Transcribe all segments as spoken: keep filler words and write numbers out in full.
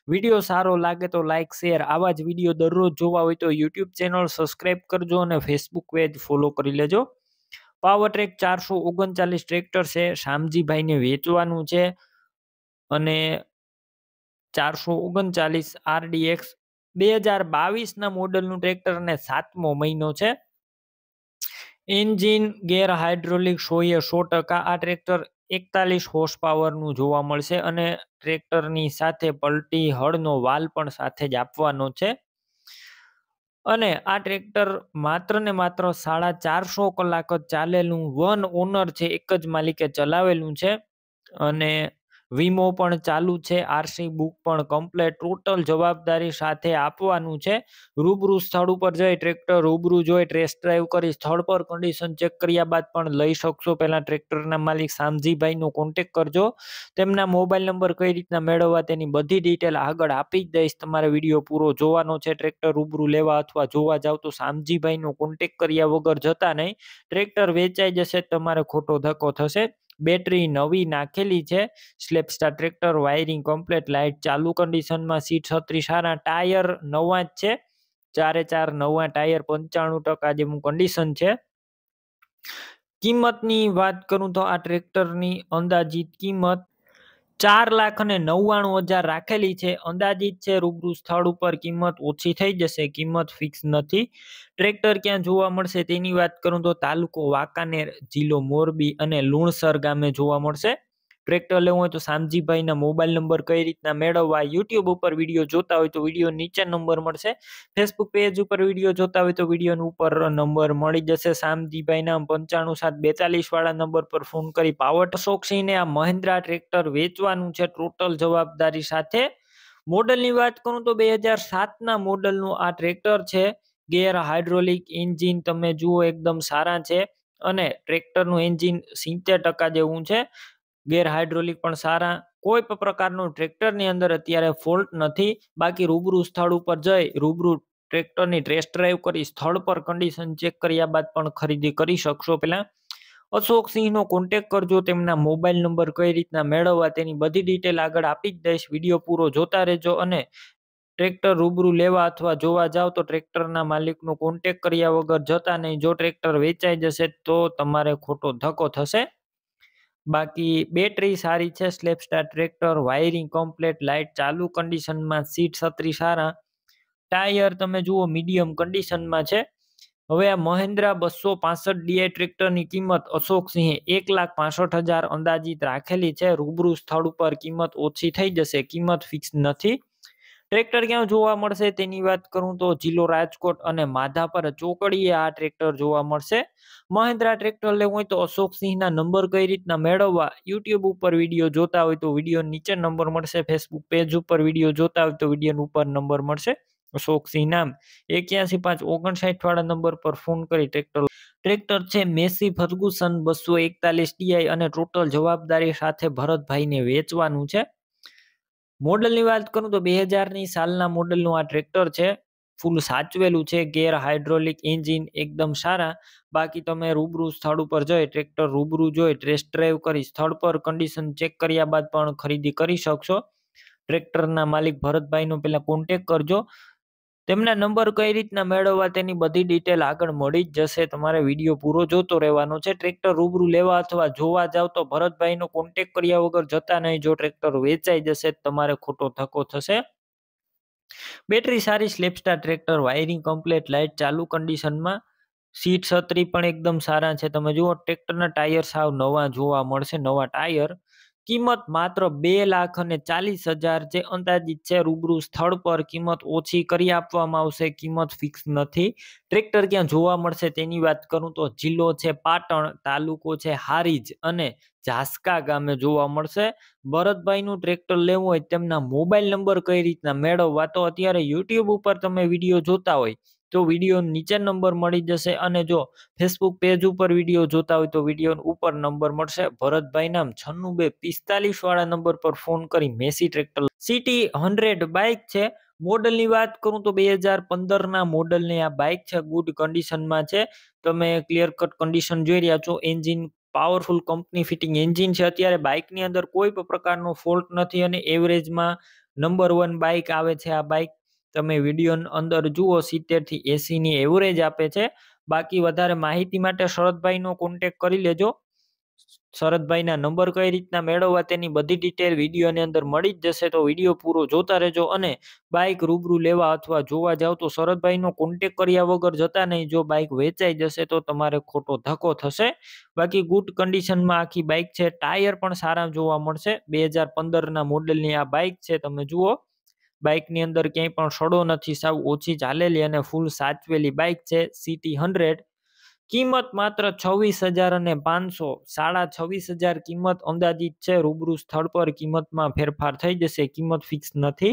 Video સારો લાગે તો લાઇક શેર આવા જ વિડીયો દરરોજ જોવા હોય તો યુટ્યુબ ચેનલ સબસ્ક્રાઇબ કરજો અને ફેસબુક પેજ ફોલો કરી લેજો। પાવર ટ્રેક ચારસો ઓગણચાલીસ ટ્રેક્ટર છે, શામજીભાઈને વેચવાનું છે અને ચારસો ઓગણચાલીસ આરડીએક્સ બે હજાર બાવીસ ના મોડલનું ટ્રેક્ટર અને સાતમો મહિનો છે। એન્જિન ગેર હાઇડ્રોલિક સો એ સો ટકા આ ટ્રેક્ટર એકતાલીસ હોર્સ પાવરનું જોવા મળશે અને ટ્રેક્ટરની સાથે પલટી હળનો વાલ પણ સાથે જ આપવાનો છે અને આ ટ્રેક્ટર માત્ર ને માત્ર સાડા ચારસો કલાક જ ચાલેલું વન ઓનર છે, એક જ માલિકે ચલાવેલું છે અને વીમો પણ ચાલુ છે, આરસી બુક પણ કમ્પ્લેટ ટોટલ જવાબદારી સાથે આપવાનું છે। રૂબરૂ સ્થળ ઉપર જઈ ટ્રેક્ટર રૂબરૂ જોઈ ટેસ્ટ ડ્રાઈવ કરી સ્થળ પર કન્ડિશન ચેક કર્યા બાદ પણ લઈ શકશો। પહેલા ટ્રેક્ટરના માલિક શામજીભાઈનો કોન્ટેક કરજો, તેમના મોબાઈલ નંબર કઈ રીતના મેળવવા તેની બધી ડિટેલ આગળ આપી જ દઈશ। તમારે વિડીયો પૂરો જોવાનો છે। ટ્રેક્ટર રૂબરૂ લેવા અથવા જોવા જાવ તો શામજીભાઈનો કોન્ટેક કર્યા વગર જતા નહીં, ટ્રેક્ટર વેચાઈ જશે તમારે ખોટો ધક્કો થશે। બેટરી નવી નાખેલી છે, self starter tractor wiring complete, light ચાલુ કન્ડિશનમાં, સીટ છત્રી સારા, ટાયર નવા જ છે, ચારે ચાર નવા ટાયર પંચાણું ટકા જેવું કન્ડિશન છે। કિંમતની વાત કરું તો આ ટ્રેક્ટરની અંદાજિત કિંમત ચાર લાખ અને નવ્વાણું હજાર રાખેલી છે, અંદાજિત છે। રૂબરૂ સ્થળ ઉપર કિંમત ઓછી થઈ જશે, કિંમત ફિક્સ નથી। ટ્રેક્ટર ક્યાં જોવા મળશે તેની વાત કરું તો તાલુકો વાંકાનેર, જિલ્લો મોરબી અને લુણસર ગામે જોવા મળશે। ટ્રેક્ટર લેવું હોય તો શામજીભાઈના મોબાઈલ નંબર કઈ રીતના મેળવવા, યુટ્યુબ ઉપર વિડીયો જોતા હોય તો વિડીયો નીચે નંબર મળશે, ફેસબુક પેજ ઉપર વિડીયો જોતા હોય તો વિડીયો ઉપર નંબર મળી જશે। શામજીભાઈના પંચાણું સાત બેતાલીસ વાળા નંબર પર ફોન કરી પાવર શોખસીને આ મહિન્દ્રા ટ્રેક્ટર વેચવાનું છે ટોટલ જવાબદારી સાથે। મોડલની વાત કરું તો બે હજાર સાત ના મોડલનું આ ટ્રેક્ટર છે, ગેર હાઇડ્રોલિક એન્જિન તમે જુઓ એકદમ સારા છે અને ટ્રેક્ટરનું એન્જિન સિત્તેર ટકા જેવું છે, ગેર હાઇડ્રોલિક પણ સારા, કોઈ પણ પ્રકારનું ટ્રેક્ટરની અંદર અત્યારે ફોલ્ટ નથી। બાકી રૂબરૂ સ્થળ ઉપર જઈ રૂબરૂ ટ્રેક્ટરની ટેસ્ટ ડ્રાઈવ કરી સ્થળ પર કન્ડિશન ચેક કર્યા બાદ પણ ખરીદી કરી શકશો। પહેલા અશોકસિંહનો કોન્ટેક કરજો, તેમના મોબાઈલ નંબર કઈ રીતના મેળવવા તેની બધી ડિટેલ આગળ આપી જ દઈશ, વિડીયો પૂરો જોતા રહેજો અને ટ્રેક્ટર રૂબરૂ લેવા અથવા જોવા જાવ તો ટ્રેક્ટરના માલિકનો કોન્ટેક કર્યા વગર જતા નહીં, જો ટ્રેક્ટર વેચાઈ જશે તો તમારે ખોટો ધક્કો થશે। બાકી બેટરી સારી છે, self starter tractor wiring complete, light ચાલુ કન્ડિશનમાં, સીટ છત્રી સારા, ટાયર તમે જુઓ મીડિયમ કન્ડિશનમાં છે। હવે આ મહિન્દ્રા બસો પાસઠ ડીઆઈ ટ્રેક્ટરની કિંમત અશોકસિંહે એક લાખ પાસઠ હજાર અંદાજિત રાખેલી છે, રૂબરૂ સ્થળ ઉપર કિંમત ઓછી થઈ જશે, કિંમત ફિક્સ નથી। ટ્રેક્ટર ક્યાં જોવા મળશે તેની વાત કરું તો જિલ્લો રાજકોટ અને માધાપર ચોકડીએ આ ટ્રેક્ટર જોવા મળશે। મહિન્દ્રા ટ્રેક્ટર લેવું હોય તો અશોકસિંહના નંબર કઈ રીતના મેળવવા, યુટ્યુબ ઉપર વિડીયો જોતા હોય તો વિડીયો નીચે નંબર મળશે, ફેસબુક પેજ ઉપર વિડીયો જોતા હોય તો વિડીયો ઉપર નંબર મળશે। અશોકસિંહ નામ એક્યાસી પાંચ ઓગણસાઠ વાળા નંબર પર ફોન કરી ટ્રેક્ટર ટ્રેક્ટર છે મેસી ફર્ગુસન બસો એકતાલીસ ડીઆઈ અને ટોટલ જવાબદારી સાથે ભરતભાઈને વેચવાનું છે। મોડલની વાત કરું તો બે હજાર ની સાલના મોડલનું આ ટ્રેક્ટર છે, ફૂલ સાચવેલું છે, ગેર હાઇડ્રોલિક એન્જિન એકદમ સારા। બાકી તમે રૂબરૂ સ્થળ ઉપર જઈ ટ્રેક્ટર રૂબરૂ જોઈ ટેસ્ટ ડ્રાઈવ કરી સ્થળ પર કન્ડિશન ચેક કર્યા બાદ પણ ખરીદી કરી શકશો। ટ્રેક્ટરના માલિક ભરતભાઈનો પહેલા કોન્ટેક કરજો, તેમના નંબર કઈ રીતના મેળવવા તેની બધી ડિટેલ આગળ મળી જ જશે, તમારે વિડીયો પૂરો જોતો રહેવાનો છે। ટ્રેક્ટર રૂબરૂ લેવા અથવા જોવા જાવ તો ભરતભાઈનો કોન્ટેક કર્યા વગર જતા નહીં, જો ટ્રેક્ટર વેચાઈ જશે તમારે ખોટો ધક્કો થશે। બેટરી સારી, self starter tractor wiring complete, light ચાલુ કન્ડિશનમાં, સીટ છત્રી પણ એકદમ સારા છે, તમે જુઓ ટ્રેક્ટરના ટાયર સાવ નવા જોવા મળશે, નવા ટાયર। કિંમત માત્ર બે લાખ અને ચાલીસ હજાર જે અંદાજિત છે, રૂબરૂ સ્થળ પર કિંમત ઓછી કરી આપવામાં આવશે, કિંમત ફિક્સ નથી। ટ્રેક્ટર ક્યાં જોવા મળશે તેની વાત કરું તો જિલ્લો છે પાટણ, તાલુકો છે હારીજ અને ઝાસકા ગામે જોવા મળશે। ભરતભાઈનું ટ્રેક્ટર લેવું હોય તેમના મોબાઈલ નંબર કઈ રીતના મેળવવા, તો અત્યારે યુટ્યુબ ઉપર તમે વિડીયો જોતા હોય તો વિડીયો નીચે નંબર મળી જશે અને જો ફેસબુક પેજ ઉપર વિડીયો જોતા હોય તો વિડીયો ઉપર નંબર મળશે। ભરતભાઈ નામ છન્નું બે પિસ્તાલીસ વાળા નંબર પર ફોન કરી Massey tractor CT hundred bike છે। મોડલની વાત કરું તો બે હજાર પંદર ના મોડલની આ બાઇક છે, ગુડ કન્ડિશનમાં છે, તમે ક્લિયર કટ કન્ડિશન જોઈ રહ્યા છો। Engine powerful company fitting engine છે, અત્યારે બાઇકની અંદર કોઈ પણ પ્રકારનો ફોલ્ટ નથી અને એવરેજમાં નંબર વન બાઇક આવે છે આ બાઇક. તમે વિડીયો અંદર જુઓ સિત્તેર થી એસી ની એવરેજ આપે છે. બાકી વધારે માહિતી માટે શરદભાઈનો કોન્ટેક્ટ કરી લેજો. શરદભાઈના નંબર કઈ રીતના મેળવવા તેની બધી ડિટેલ વિડીયોની અંદર મળી જ જશે, તો વિડીયો પૂરો જોતા રહેજો. અને બાઇક રૂબરૂ લેવા અથવા જોવા જાવ તો શરદભાઈનો કોન્ટેક્ટ કર્યા વગર જતા નહીં. જો બાઇક વેચાઈ જશે તો તમારે ખોટો ધક્કો થશે. બાકી ગુડ કન્ડિશનમાં આખી બાઇક છે. ટાયર પણ સારા જોવા મળશે. બે હજાર પંદરના મોડેલની આ બાઇક છે. તમે જુઓ બાઇકની અંદર ક્યાંય પણ સડો નથી, સાવ ઓછી ચાલેલી અને ફૂલ સાચવેલી બાઇક છે. CT hundred. કિંમત માત્ર છવ્વીસ હજાર અને પાંચસો, સાડા છવ્વીસ હજાર કિંમત અંદાજિત છે. રૂબરૂ સ્થળ પર કિંમતમાં ફેરફાર થઈ જશે. કિંમત ફિક્સ નથી.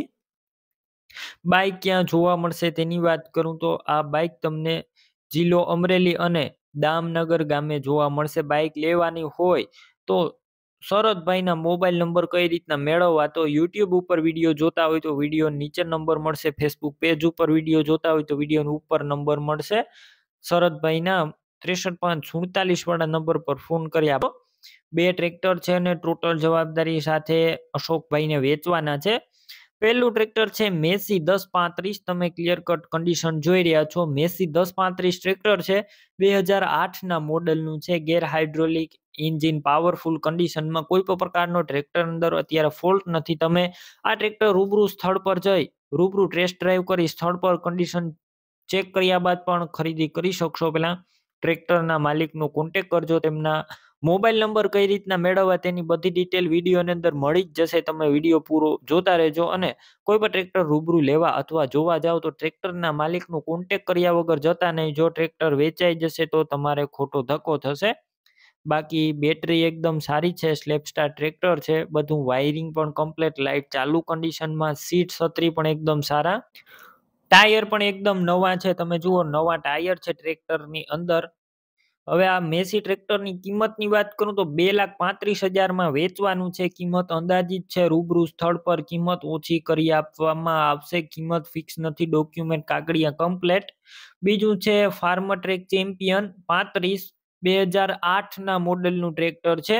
બાઇક ક્યાં જોવા મળશે તેની વાત કરું તો આ બાઇક તમને જિલ્લો અમરેલી અને દામનગર ગામે જોવા મળશે. બાઇક લેવાની હોય તો શરદભાઈના મોબાઈલ નંબર કઈ રીતના મેળવવા, તો યુટ્યુબ ઉપર વિડીયો જોતા હોય તો વિડીયો નીચે નંબર મળશે. ફેસબુક પેજ ઉપર વિડીયો જોતા હોય તો વિડીયો ઉપર નંબર મળશે. શરદભાઈના ત્રેસઠ પાંચ સુડતાલીસ વાળા નંબર પર ફોન કરી આપો. બે ટ્રેક્ટર છે અને ટોટલ જવાબદારી સાથે અશોકભાઈને વેચવાના છે. પહેલું ટ્રેક્ટર છે મેસી દસ પાંત્રીસ. તમે ક્લિયર કટ કન્ડિશન જોઈ રહ્યા છો. મેસી દસ પાંત્રીસ ટ્રેક્ટર છે. બે હજાર આઠના મોડેલનું છે. ગેર હાઇડ્રોલિક એન્જિન, પાવરફુલ કન્ડિશનમાં. કોઈ પણ પ્રકારનો ટ્રેક્ટર અંદર અત્યારે ફોલ્ટ નથી. તમે આ ટ્રેક્ટર રૂબરૂ સ્થળ પર જઈ રૂબરૂ ટેસ્ટ ડ્રાઈવ કરી સ્થળ પર કન્ડિશન ચેક કર્યા બાદ પણ ખરીદી કરી શકશો. પહેલા ટ્રેક્ટરના માલિકનો કોન્ટેક્ટ કરજો. તેમના મોબાઈલ નંબર કઈ રીતના મેળવવા તેની બધી ડિટેલ વિડીયોની અંદર મળી જ જશે. તમે વિડીયો પૂરો જોતા રહેજો. અને કોઈ પણ ટ્રેક્ટર રૂબરૂ લેવા અથવા જોવા જાવ તો ટ્રેક્ટરના માલિકનો કોન્ટેક્ટ કર્યા વગર જતા નહીં. જો ટ્રેક્ટર વેચાઈ જશે તો તમારે ખોટો ધક્કો થશે. બાકી બેટરી એકદમ સારી છે. સ્લેપસ્ટાર ટ્રેક્ટર છે. બધું વાયરિંગ પણ કમ્પ્લીટ, લાઇટ ચાલુ કન્ડિશનમાં, સીટ છત્રી પણ એકદમ સારા, ટાયર પણ એકદમ નવા છે. તમે જુઓ નવા ટાયર છે ટ્રેક્ટરની અંદર. હવે આ મેસી ટ્રેક્ટરની કિંમતની વાત કરું તો બે લાખ પાંત્રીસ હજારમાં વેચવાનું છે. કિંમત અંદાજિત છે. રૂબરૂ સ્થળ પર કિંમત ઓછી કરી આપવામાં આવશે. કિંમત ફિક્સ નથી. ડોક્યુમેન્ટ કાગળિયા કમ્પ્લેટ. બીજું છે ફાર્મર ટ્રેક ચેમ્પિયન પાંત્રીસ. બે હજાર આઠના મોડેલનું ટ્રેક્ટર છે.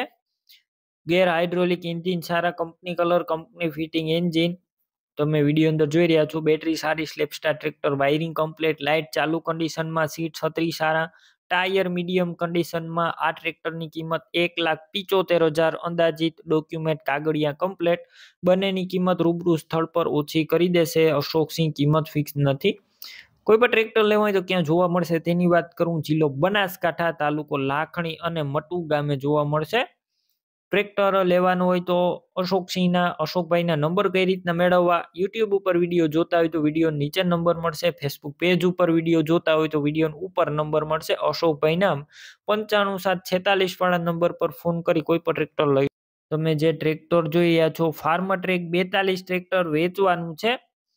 ગેર હાઇડ્રોલિક એન્જિન સારા, company colour, company fitting engine. તમે વિડીયો અંદર જોઈ રહ્યા છો. બેટરી સારી, self starter tractor, wiring complete, light ચાલુ કન્ડિશનમાં, સીટ છત્રી સારા, ટાયર મીડિયમ કન્ડિશનમાં. આ ટ્રેક્ટરની કિંમત એક લાખ પિચોતેર હજાર અંદાજિત. ડોક્યુમેન્ટ કાગળિયા કમ્પ્લેટ. બંનેની કિંમત રૂબરૂ સ્થળ પર ઓછી કરી દેશે અશોકસિંહ. કિંમત ફિક્સ નથી. કોઈ પણ ટ્રેક્ટર લેવા હોય તો ક્યાં જોવા મળશે તેની વાત કરું. જિલ્લો બનાસકાંઠા, તાલુકો લાખણી અને મટુ ગામે જોવા મળશે. ટ્રેક્ટર લેવાનું હોય તો અશોકસિંહના અશોકભાઈના નંબર કઈ રીતના મેળવવા, યુટ્યુબ ઉપર વિડીયો જોતા હોય તો વિડીયો નીચે નંબર મળશે. ફેસબુક પેજ ઉપર વિડીયો જોતા હોય તો વિડીયો ઉપર નંબર મળશે. અશોકભાઈના પંચાણું સાત છેતાલીસ વાળા નંબર પર ફોન કરી કોઈ પણ ટ્રેક્ટર લઈ. તમે જે ટ્રેક્ટર જોઈ રહ્યા છો ફાર્મર ટ્રેક બેતાલીસ ટ્રેક્ટર વેચવાનું છે.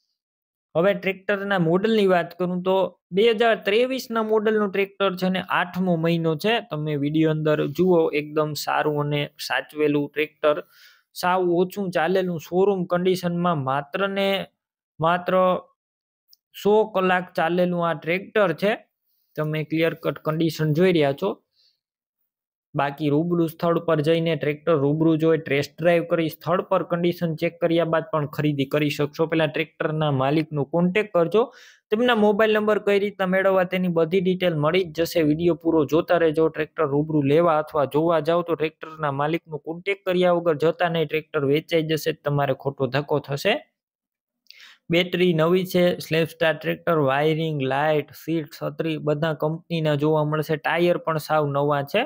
હવે ટ્રેક્ટરના મોડલની વાત કરું તો બે હજાર ત્રેવીસના મોડલનું ટ્રેક્ટર છે ને આઠમો મહિનો છે. તમે વિડીયો અંદર જુઓ. એકદમ સારું અને સાચવેલું ટ્રેક્ટર, સાવ ઓછું ચાલેલું, શોરૂમ કન્ડિશનમાં. માત્ર ને માત્ર સો કલાક ચાલેલું આ ટ્રેક્ટર છે. તમે ક્લિયર કટ કન્ડિશન જોઈ રહ્યા છો. બાકી રૂબરૂ સ્થળ પર જઈને ટ્રેક્ટર રૂબરૂ જોઈ ટેસ્ટ ડ્રાઈવ કરી સ્થળ પર કન્ડિશન ચેક કર્યા બાદ પણ ખરીદી કરી શકશો. પહેલા ટ્રેક્ટરના માલિકનો કોન્ટેક્ટ કરજો. તેમના મોબાઈલ નંબર કઈ રીતના મેળવવા તેની બધી ડિટેલ મળી જ જશે. વિડીયો પૂરો જોતા રહેજો. ટ્રેક્ટર રૂબરૂ લેવા અથવા જોવા જાવ તો ટ્રેક્ટરના માલિકનો કોન્ટેક્ટ કર્યા વગર જતા નહીં. ટ્રેક્ટર વેચાઈ જશે તમારે ખોટો ધક્કો થશે. બેટરી નવી છે. Self starter tractor, wiring, light, seat, છત્રી બધા કંપનીના જોવા મળશે. ટાયર પણ સાવ નવા છે.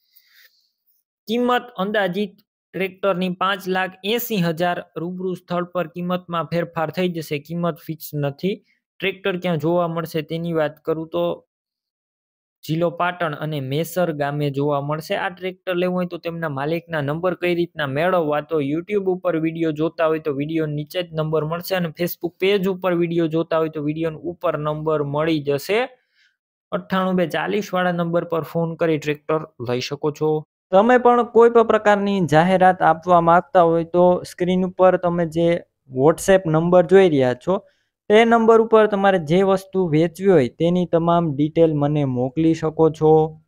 કિંમત અંદાજિત ટ્રેક્ટરની પાંચ લાખ એસી હજાર. રૂબરૂ સ્થળ પર કિંમતમાં ફેરફાર થઈ જશે. કિંમત ફિક્સ નથી. ટ્રેક્ટર ક્યાં જોવા મળશે તેની વાત કરું તો જિલ્લો પાટણ અને મેસર ગામે જોવા મળશે. આ ટ્રેક્ટર લેવું હોય તો તેમના માલિકના નંબર કઈ રીતના મેળવવા, તો યુટ્યુબ ઉપર વિડીયો જોતા હોય તો વિડીયો નીચે જ નંબર મળશે. અને ફેસબુક પેજ ઉપર વિડીયો જોતા હોય તો વિડીયો ઉપર નંબર મળી જશે. અઠ્ઠાણું બે ચાલીસ વાળા નંબર પર ફોન કરી ટ્રેક્ટર લઈ શકો છો. તમે પણ કોઈ પણ પ્રકારની જાહેરાત આપવા માંગતા હોય તો સ્ક્રીન ઉપર તમે જે વોટ્સએપ નંબર જોઈ રહ્યા છો તે નંબર ઉપર તમારે જે વસ્તુ વેચવી હોય તેની તમામ ડિટેલ મને મોકલી શકો છો.